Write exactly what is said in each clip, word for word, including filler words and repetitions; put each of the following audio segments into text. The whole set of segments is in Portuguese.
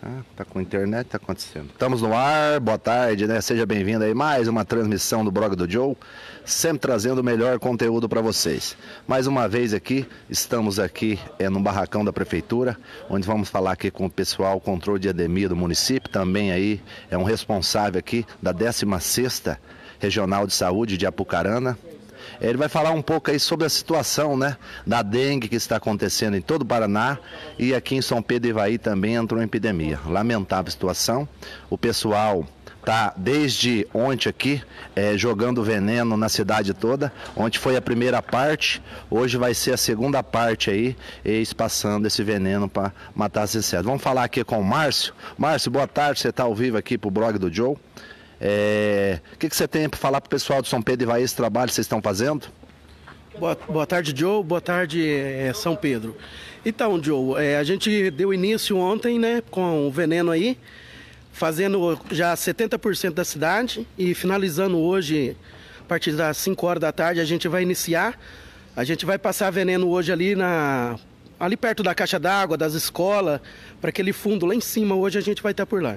Ah, tá com internet, tá acontecendo. Estamos no ar, boa tarde, né? Seja bem-vindo aí mais uma transmissão do Blog do Joe, sempre trazendo o melhor conteúdo para vocês. Mais uma vez aqui, estamos aqui é, no barracão da prefeitura, onde vamos falar aqui com o pessoal, controle de endemia do município, também aí é um responsável aqui da décima sexta Regional de Saúde de Apucarana. Ele vai falar um pouco aí sobre a situação, né, da dengue que está acontecendo em todo o Paraná e aqui em São Pedro e Ivaí também entrou em epidemia. Lamentável situação. O pessoal está desde ontem aqui é, jogando veneno na cidade toda. Ontem foi a primeira parte, hoje vai ser a segunda parte aí, eles passando esse veneno para matar as insetos. Vamos falar aqui com o Márcio. Márcio, boa tarde, você está ao vivo aqui para o Blog do Joe. É... O que, que você tem para falar para o pessoal de São Pedro e Ivaí, esse trabalho que vocês estão fazendo? Boa, boa tarde, Joe. Boa tarde, é, São Pedro. Então, Joe, é, a gente deu início ontem, né, com o veneno aí, fazendo já setenta por cento da cidade e finalizando hoje, a partir das cinco horas da tarde, a gente vai iniciar. A gente vai passar veneno hoje ali, na, ali perto da caixa d'água, das escolas, para aquele fundo lá em cima. Hoje a gente vai estar por lá.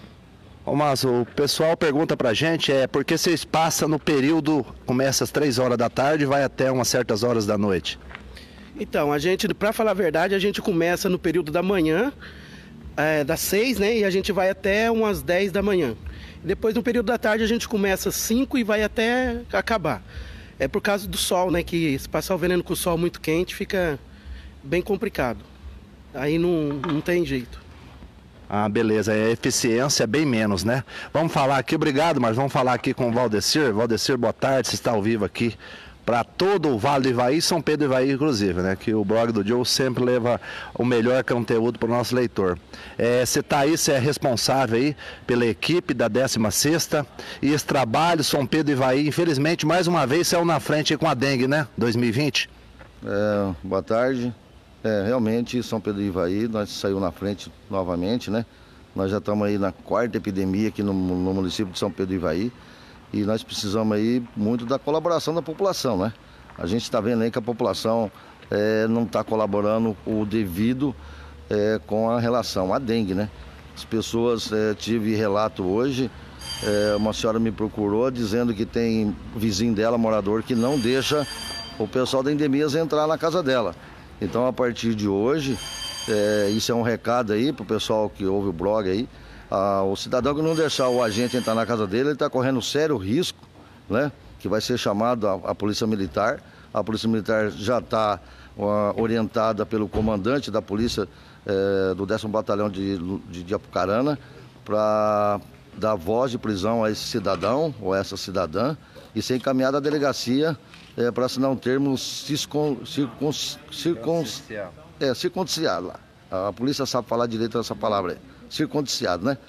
Ô Márcio, o pessoal pergunta pra gente, é por que vocês passam no período, começa às três horas da tarde e vai até umas certas horas da noite? Então, a gente, pra falar a verdade, a gente começa no período da manhã, é, das seis, né, e a gente vai até umas dez da manhã. Depois, no período da tarde, a gente começa às cinco e vai até acabar. É por causa do sol, né, que se passar o veneno com o sol muito quente, fica bem complicado. Aí não, não tem jeito. Ah, beleza, a eficiência é bem menos, né? Vamos falar aqui, obrigado, mas vamos falar aqui com o Valdecir. Valdecir, boa tarde, você está ao vivo aqui para todo o Vale do Ivaí, São Pedro e Ivaí, inclusive, né? Que o Blog do Joe sempre leva o melhor conteúdo para o nosso leitor. É, você está aí, você é responsável aí pela equipe da décima sexta e esse trabalho, São Pedro e Ivaí, infelizmente, mais uma vez, saiu na frente aí com a dengue, né? dois mil e vinte. É, boa tarde. É, realmente, São Pedro e Ivaí, nós saímos na frente novamente, né? Nós já estamos aí na quarta epidemia aqui no, no município de São Pedro e Ivaí e nós precisamos aí muito da colaboração da população, né? A gente está vendo aí que a população é, não está colaborando o devido é, com a relação à dengue, né? As pessoas, é, tive relato hoje, é, uma senhora me procurou dizendo que tem vizinho dela, morador, que não deixa o pessoal da endemias entrar na casa dela. Então, a partir de hoje, é, isso é um recado aí para o pessoal que ouve o blog aí. Ah, o cidadão que não deixar o agente entrar na casa dele, ele está correndo sério risco, né? Que vai ser chamado a, a Polícia Militar. A Polícia Militar já está uh, orientada pelo comandante da Polícia é, do décimo Batalhão de, de, de Apucarana para dar voz de prisão a esse cidadão ou essa cidadã e ser encaminhado à delegacia É, para assinar um termo circun, circun, circun, é, circundiciado lá. A polícia sabe falar direito essa palavra aí. Circundiciado, né?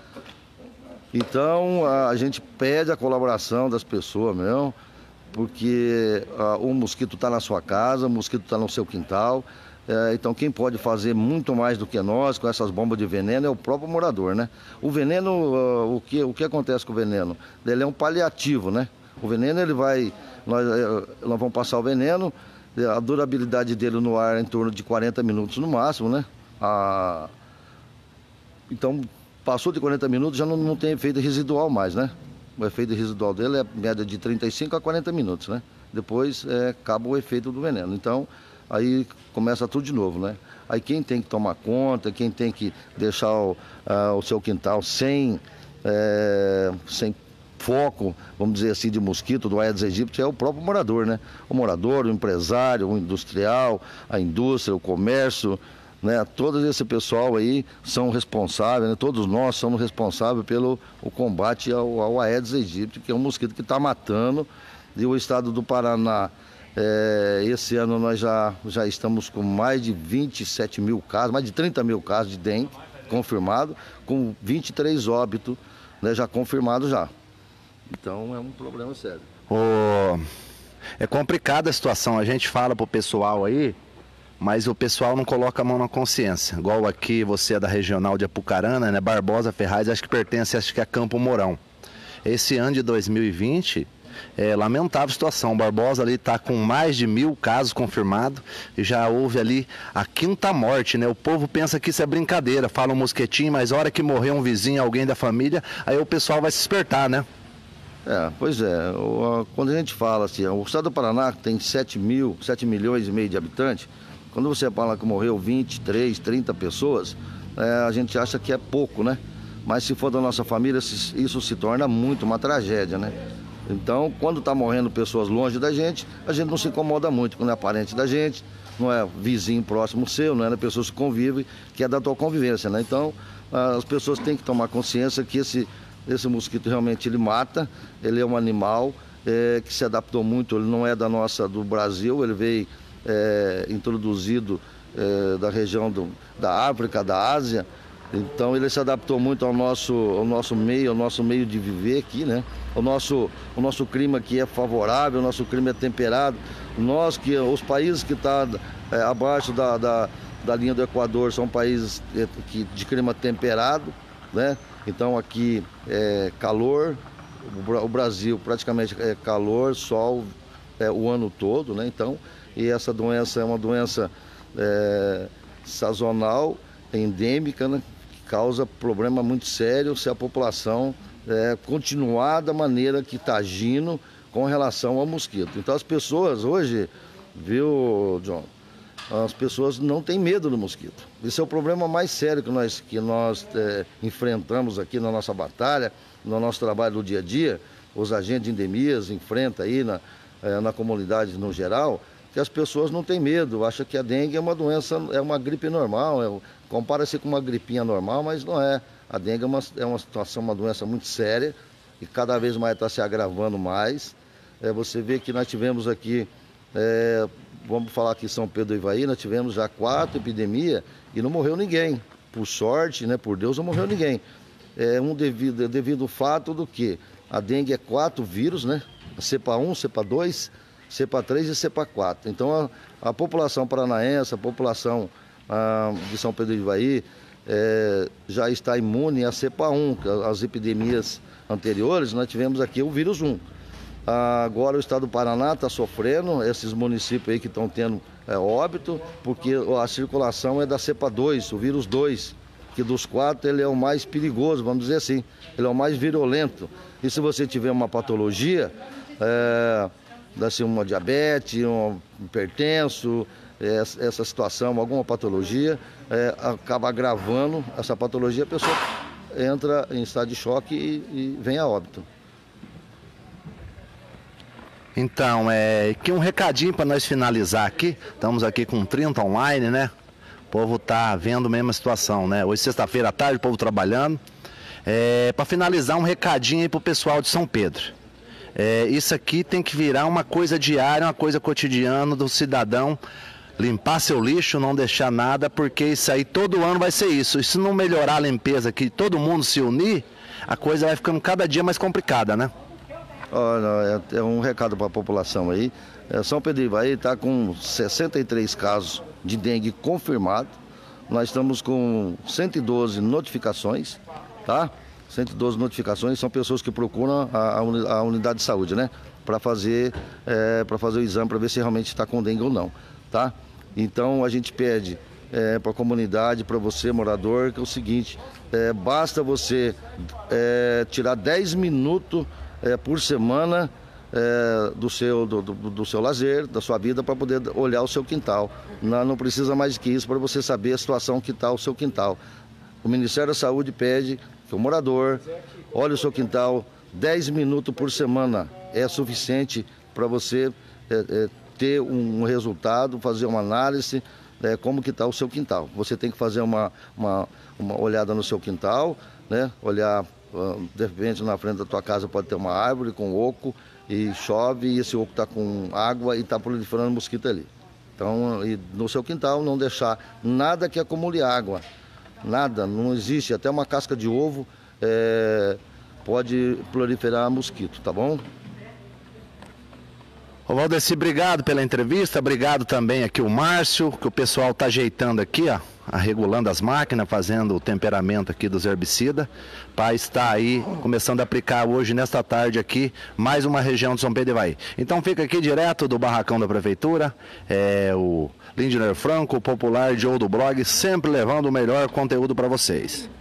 Então, a, a gente pede a colaboração das pessoas mesmo, porque a, o mosquito está na sua casa, o mosquito está no seu quintal. É, então, quem pode fazer muito mais do que nós com essas bombas de veneno é o próprio morador, né? O veneno, uh, o, que, o que acontece com o veneno? Ele é um paliativo, né? O veneno, ele vai... Nós, nós vamos passar o veneno, a durabilidade dele no ar é em torno de quarenta minutos no máximo, né? A... Então, passou de quarenta minutos, já não, não tem efeito residual mais, né? O efeito residual dele é média de trinta e cinco a quarenta minutos, né? Depois é, acaba o efeito do veneno. Então, aí começa tudo de novo, né? Aí quem tem que tomar conta, quem tem que deixar o, uh, o seu quintal sem... É, sem foco, vamos dizer assim, de mosquito do Aedes aegypti é o próprio morador, né? O morador, o empresário, o industrial, a indústria, o comércio, né? Todo esse pessoal aí são responsáveis, né? Todos nós somos responsáveis pelo o combate ao, ao Aedes aegypti, que é um mosquito que está matando. E o estado do Paraná, é, esse ano nós já, já estamos com mais de vinte e sete mil casos, mais de trinta mil casos de dengue confirmado, com vinte e três óbitos, né, já confirmados já. Então é um problema sério. Oh, é complicada a situação, a gente fala pro pessoal aí, mas o pessoal não coloca a mão na consciência. Igual aqui, você é da regional de Apucarana, né? Barbosa Ferraz, acho que pertence, acho que é Campo Mourão. Esse ano de dois mil e vinte, É lamentável a situação. O Barbosa ali está com mais de mil casos confirmados e já houve ali a quinta morte, né? O povo pensa que isso é brincadeira, fala um mosquitinho, mas a hora que morrer um vizinho, alguém da família, aí o pessoal vai se despertar, né? É, pois é. O, quando a gente fala assim, o estado do Paraná tem sete mil, sete milhões e meio de habitantes, quando você fala que morreu vinte, três, trinta pessoas, é, a gente acha que é pouco, né? Mas se for da nossa família, isso se torna muito uma tragédia, né? Então, quando está morrendo pessoas longe da gente, a gente não se incomoda muito, quando é parente da gente, não é vizinho próximo seu, não é pessoas que convivem, que é da tua convivência, né? Então, as pessoas têm que tomar consciência que esse, esse mosquito realmente ele mata, ele é um animal é, que se adaptou muito, ele não é da nossa, do Brasil, ele veio é, introduzido é, da região do, da África, da Ásia. Então ele se adaptou muito ao nosso, ao nosso meio, ao nosso meio de viver aqui, né? O nosso, o nosso clima aqui é favorável, o nosso clima é temperado. Nós que, os países que estão é, abaixo da, da, da linha do Equador são países que, de clima temperado, né? Então aqui é calor, o Brasil praticamente é calor, sol é, o ano todo, né? Então, e essa doença é uma doença é, sazonal, endêmica, né? Causa problema muito sério se a população é, continuar da maneira que está agindo com relação ao mosquito. Então as pessoas hoje, viu, John, as pessoas não têm medo do mosquito. Esse é o problema mais sério que nós, que nós é, enfrentamos aqui na nossa batalha, no nosso trabalho do dia a dia, os agentes de endemias enfrentam aí na, é, na comunidade no geral, que as pessoas não têm medo, acham que a dengue é uma doença, é uma gripe normal, é, compara-se com uma gripinha normal, mas não é. A dengue é uma, é uma situação, uma doença muito séria e cada vez mais está se agravando mais. É, você vê que nós tivemos aqui, é, vamos falar aqui em São Pedro do Ivaí, nós tivemos já quatro epidemias e não morreu ninguém. Por sorte, né, por Deus, não morreu ninguém. É um devido, devido ao fato do que a dengue é quatro vírus, né? A cepa um, cepa dois, cepa três e cepa quatro. Então a, a população paranaense, a população ah, de São Pedro do Ivaí é, já está imune à cepa um, as epidemias anteriores, nós tivemos aqui o vírus um. Ah, agora o estado do Paraná está sofrendo, esses municípios aí que estão tendo é, óbito, porque a circulação é da cepa dois, o vírus dois, que dos quatro ele é o mais perigoso, vamos dizer assim, ele é o mais virulento. E se você tiver uma patologia, é, assim, uma diabetes, um hipertenso, essa, essa situação, alguma patologia, é, acaba agravando essa patologia, a pessoa entra em estado de choque e, e vem a óbito. Então, é, aqui um recadinho para nós finalizar aqui, estamos aqui com trinta online, né? O povo tá vendo a mesma situação, né? Hoje sexta-feira à tarde, o povo trabalhando. É, para finalizar, um recadinho aí pro pessoal de São Pedro. É, isso aqui tem que virar uma coisa diária, uma coisa cotidiana do cidadão. Limpar seu lixo, não deixar nada, porque isso aí todo ano vai ser isso. E se não melhorar a limpeza aqui, todo mundo se unir, a coisa vai ficando cada dia mais complicada, né? Olha, é um recado para a população aí. É, São Pedro do Ivaí está com sessenta e três casos de dengue confirmados. Nós estamos com cento e doze notificações, tá? cento e doze notificações, são pessoas que procuram a, a unidade de saúde, né? Para fazer, é, para fazer o exame, para ver se realmente está com dengue ou não, tá? Então a gente pede é, para a comunidade, para você morador, que é o seguinte, é, basta você é, tirar dez minutos é, por semana é, do, seu, do, do, do seu lazer, da sua vida, para poder olhar o seu quintal. Não, não precisa mais que isso para você saber a situação que está o seu quintal. O Ministério da Saúde pede que o morador olhe o seu quintal dez minutos por semana. É suficiente para você é, é, ter um resultado, fazer uma análise, é, como que está o seu quintal. Você tem que fazer uma, uma, uma olhada no seu quintal, né? Olhar, de repente na frente da tua casa pode ter uma árvore com oco e chove e esse oco está com água e está proliferando mosquito ali. Então, e no seu quintal não deixar nada que acumule água, nada, não existe, até uma casca de ovo é, pode proliferar mosquito, tá bom? Ô Valdeci, obrigado pela entrevista, obrigado também aqui o Márcio, que o pessoal está ajeitando aqui, ó, regulando as máquinas, fazendo o temperamento aqui dos herbicidas, para estar aí começando a aplicar hoje, nesta tarde aqui, mais uma região de São Pedro Ivaí. Então fica aqui direto do barracão da Prefeitura, é, o Lindner Franco, o popular Joe do blog, sempre levando o melhor conteúdo para vocês.